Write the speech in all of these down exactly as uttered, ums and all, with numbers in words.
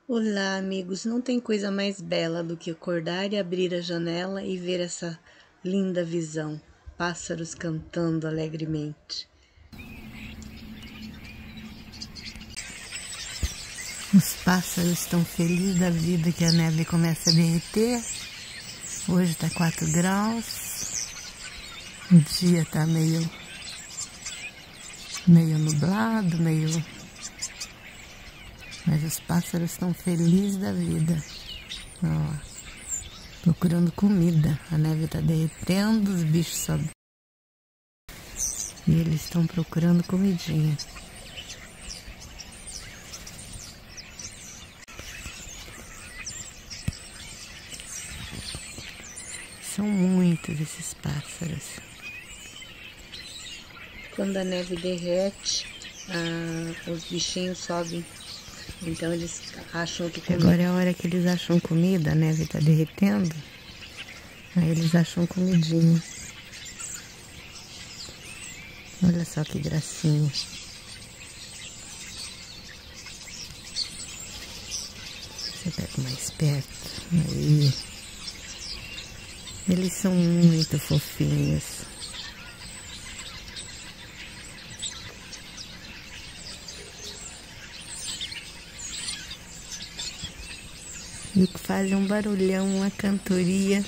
Olá, amigos! Não tem coisa mais bela do que acordar e abrir a janela e ver essa linda visão. Pássaros cantando alegremente. Os pássaros estão felizes da vida que a neve começa a derreter. Hoje está quatro graus. O dia está meio, meio nublado, meio... Mas os pássaros estão felizes da vida. Ó, procurando comida. A neve está derretendo, os bichos sobem. E eles estão procurando comidinha. São muitos esses pássaros. Quando a neve derrete, ah, os bichinhos sobem. Então eles acham que comida. Agora é a hora que eles acham comida, a neve está derretendo. Aí eles acham comidinha. Olha só que gracinha. Você pega mais perto. Aí. Eles são muito fofinhos. E fazem um barulhão, uma cantoria.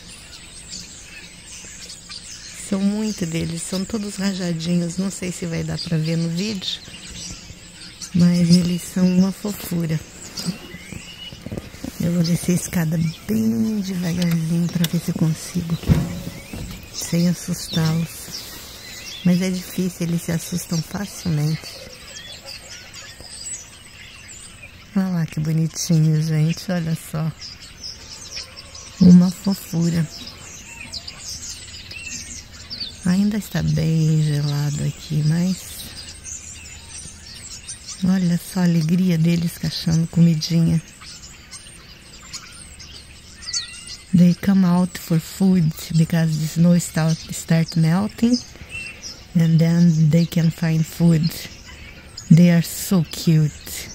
São muito deles, são todos rajadinhos. Não sei se vai dar pra ver no vídeo, mas eles são uma fofura. Eu vou descer a escada bem devagarzinho pra ver se eu consigo, sem assustá-los. Mas é difícil, eles se assustam facilmente. Olha lá que bonitinho, gente. Olha só. Uma fofura. Ainda está bem gelado aqui, mas... Olha só a alegria deles cachando comidinha. They come out for food because the snow start, start melting. And then they can find food. They are so cute.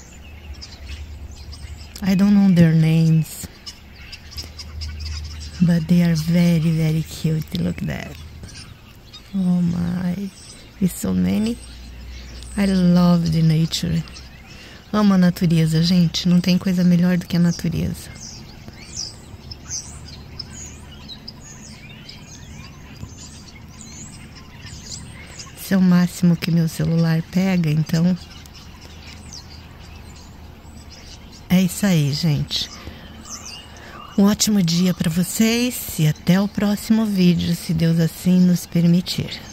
I don't know their names, but they are very, very cute. Look at that. Oh my, it's so many. I love the nature. Amo a natureza, gente. Não tem coisa melhor do que a natureza. Esse é o máximo que meu celular pega, então... É isso aí, gente. Um ótimo dia para vocês e até o próximo vídeo, se Deus assim nos permitir.